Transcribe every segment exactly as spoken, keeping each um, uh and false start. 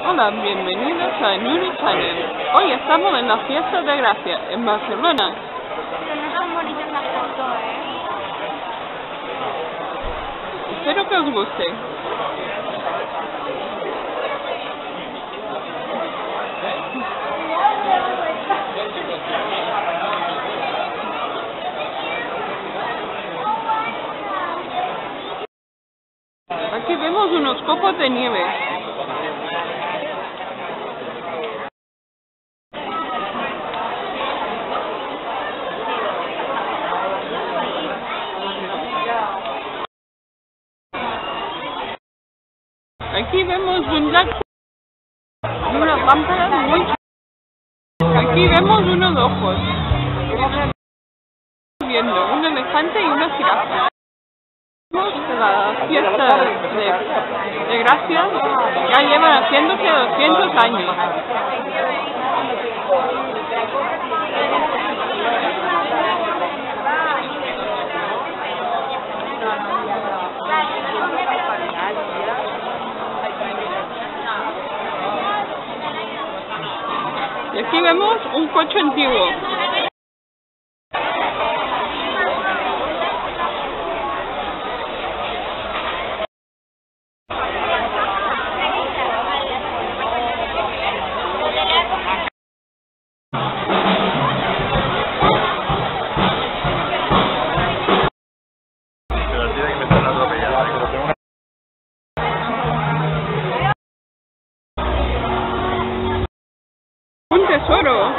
Hola, bienvenidos a Nuri Channel. Hoy estamos en la fiesta de Gracia, en Barcelona. Pero no están bonitas las fotos, ¿eh? Espero que os guste. Aquí vemos unos copos de nieve. Aquí vemos un lago y unas lámparas muy chulas. Aquí vemos unos ojos. Viendo un elefante y una jirafa. Vemos la fiesta de, de Gracia ya llevan haciéndose doscientos años. Y aquí vemos un coche antiguo. Un tesoro.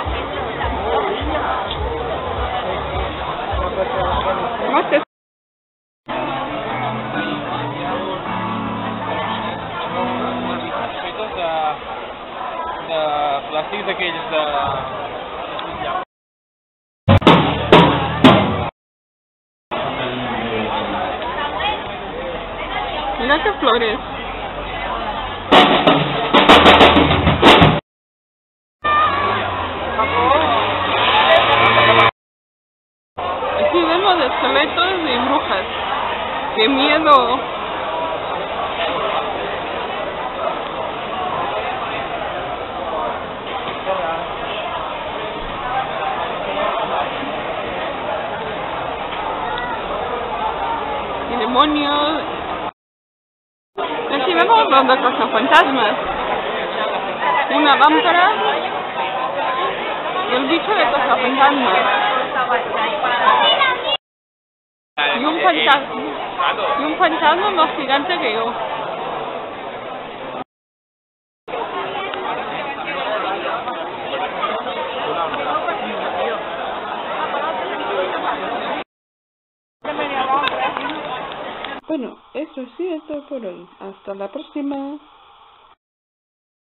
Más tesoro. de, de plàstics d'aquells de... Mira qué flores. Aquí vemos esqueletos y brujas. ¡Qué miedo! Y demonios. Aquí vemos los de cazafantasmas. Una lámpara y el bicho de cazafantasmas. Y un fantasma. Y un fantasma más gigante que yo. Bueno, eso sí es todo por hoy. Hasta la próxima.